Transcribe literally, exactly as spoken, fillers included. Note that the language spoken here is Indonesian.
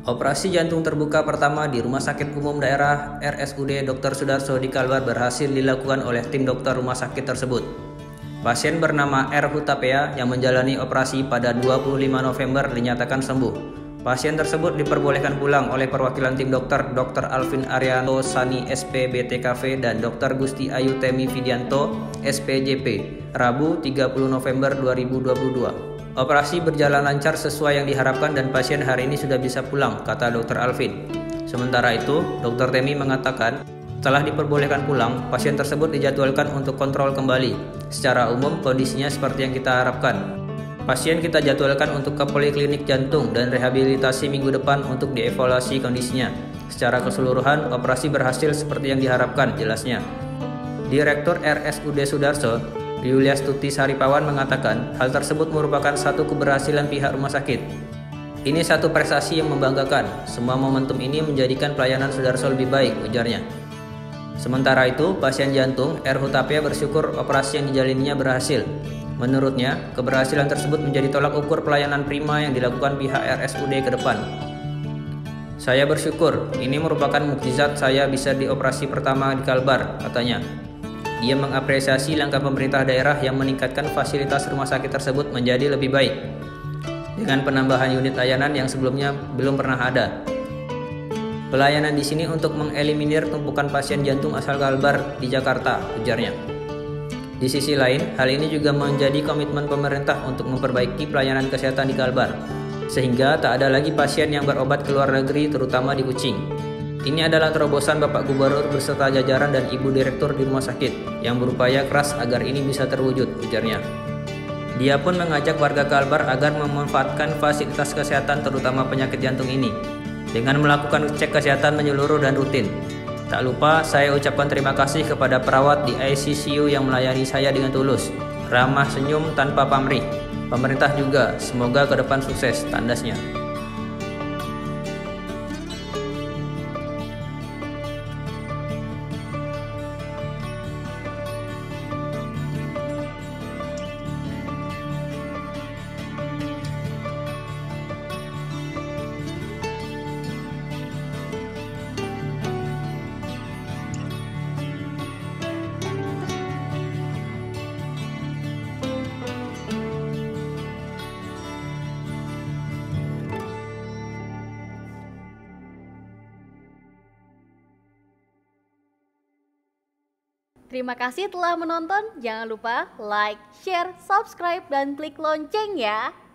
Operasi jantung terbuka pertama di Rumah Sakit Umum Daerah R S U D dokter Sudarso di Kalbar berhasil dilakukan oleh tim dokter rumah sakit tersebut. Pasien bernama R. Hutapea yang menjalani operasi pada dua puluh lima November dinyatakan sembuh. Pasien tersebut diperbolehkan pulang oleh perwakilan tim dokter dokter Alvin Arianto Sani S P B T K V dan dokter Gusti Ayu Temi Vidianto S P J P, Rabu tiga puluh November dua ribu dua puluh dua. Operasi berjalan lancar sesuai yang diharapkan dan pasien hari ini sudah bisa pulang, kata dokter Alvin. Sementara itu, dokter Temi mengatakan, setelah diperbolehkan pulang, pasien tersebut dijadwalkan untuk kontrol kembali. Secara umum, kondisinya seperti yang kita harapkan. Pasien kita jadwalkan untuk ke poliklinik jantung dan rehabilitasi minggu depan untuk dievaluasi kondisinya. Secara keseluruhan, operasi berhasil seperti yang diharapkan, jelasnya. Direktur R S U D Sudarso, Yuliastuti Saripawan mengatakan hal tersebut merupakan satu keberhasilan pihak rumah sakit. Ini satu prestasi yang membanggakan. Semua momentum ini menjadikan pelayanan Sudarso lebih baik, ujarnya. Sementara itu, pasien jantung R. Hutapea bersyukur operasi yang dijalaninya berhasil. Menurutnya, keberhasilan tersebut menjadi tolak ukur pelayanan prima yang dilakukan pihak R S U D ke depan. Saya bersyukur, ini merupakan mukjizat saya bisa dioperasi pertama di Kalbar, katanya. Dia mengapresiasi langkah pemerintah daerah yang meningkatkan fasilitas rumah sakit tersebut menjadi lebih baik dengan penambahan unit layanan yang sebelumnya belum pernah ada. Pelayanan di sini untuk mengeliminir tumpukan pasien jantung asal Kalbar di Jakarta, ujarnya. Di sisi lain, hal ini juga menjadi komitmen pemerintah untuk memperbaiki pelayanan kesehatan di Kalbar, sehingga tak ada lagi pasien yang berobat ke luar negeri, terutama di Kucing. Ini adalah terobosan Bapak Gubernur beserta jajaran dan Ibu Direktur di rumah sakit yang berupaya keras agar ini bisa terwujud, ujarnya. Dia pun mengajak warga Kalbar agar memanfaatkan fasilitas kesehatan terutama penyakit jantung ini dengan melakukan cek kesehatan menyeluruh dan rutin. Tak lupa saya ucapkan terima kasih kepada perawat di I C C U yang melayani saya dengan tulus, ramah senyum tanpa pamrih. Pemerintah juga, semoga ke depan sukses, tandasnya. Terima kasih telah menonton. Jangan lupa like, share, subscribe, dan klik lonceng ya.